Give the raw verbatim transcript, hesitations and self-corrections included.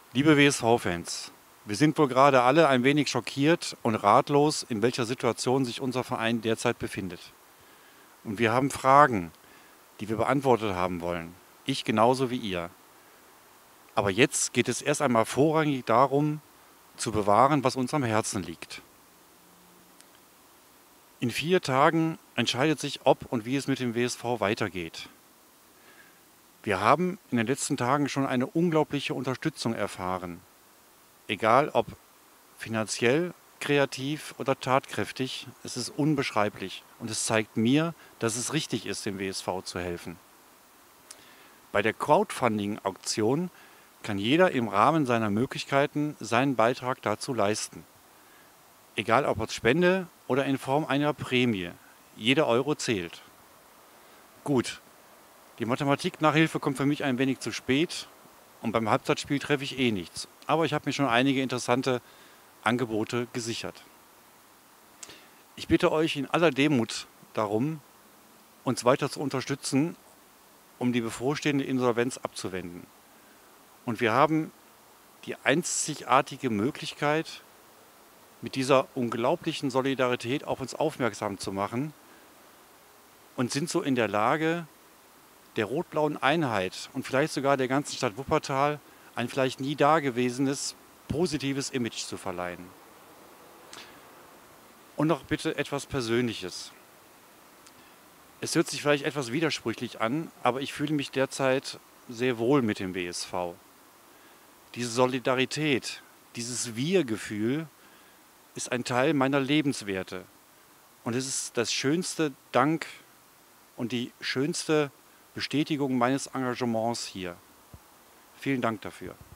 Liebe W S V-Fans, wir sind wohl gerade alle ein wenig schockiert und ratlos, in welcher Situation sich unser Verein derzeit befindet. Und wir haben Fragen, die wir beantwortet haben wollen. Ich genauso wie ihr. Aber jetzt geht es erst einmal vorrangig darum, zu bewahren, was uns am Herzen liegt. In vier Tagen entscheidet sich, ob und wie es mit dem W S V weitergeht. Wir haben in den letzten Tagen schon eine unglaubliche Unterstützung erfahren. Egal ob finanziell, kreativ oder tatkräftig, es ist unbeschreiblich. Und es zeigt mir, dass es richtig ist, dem W S V zu helfen. Bei der Crowdfunding-Auktion kann jeder im Rahmen seiner Möglichkeiten seinen Beitrag dazu leisten. Egal ob als Spende oder in Form einer Prämie. Jeder Euro zählt. Gut, die Mathematik-Nachhilfe kommt für mich ein wenig zu spät und beim Halbzeitspiel treffe ich eh nichts. Aber ich habe mir schon einige interessante Angebote gesichert. Ich bitte euch in aller Demut darum, uns weiter zu unterstützen, um die bevorstehende Insolvenz abzuwenden. Und wir haben die einzigartige Möglichkeit, mit dieser unglaublichen Solidarität auf uns aufmerksam zu machen und sind so in der Lage, der rot-blauen Einheit und vielleicht sogar der ganzen Stadt Wuppertal ein vielleicht nie dagewesenes, positives Image zu verleihen. Und noch bitte etwas Persönliches. Es hört sich vielleicht etwas widersprüchlich an, aber ich fühle mich derzeit sehr wohl mit dem W S V. Diese Solidarität, dieses Wir-Gefühl ist ein Teil meiner Lebenswerte. Und es ist das schönste Dank und die schönste Bestätigung meines Engagements hier. Vielen Dank dafür.